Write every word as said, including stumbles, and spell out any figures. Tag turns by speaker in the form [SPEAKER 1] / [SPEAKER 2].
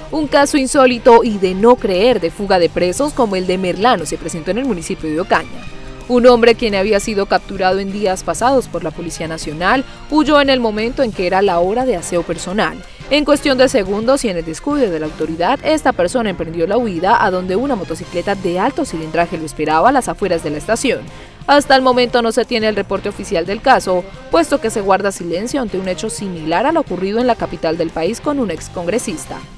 [SPEAKER 1] Un caso insólito y de no creer de fuga de presos como el de Merlano se presentó en el municipio de Ocaña. Un hombre quien había sido capturado en días pasados por la Policía Nacional huyó en el momento en que era la hora de aseo personal. En cuestión de segundos y en el descuido de la autoridad, esta persona emprendió la huida a donde una motocicleta de alto cilindraje lo esperaba a las afueras de la estación. Hasta el momento no se tiene el reporte oficial del caso, puesto que se guarda silencio ante un hecho similar al ocurrido en la capital del país con un excongresista.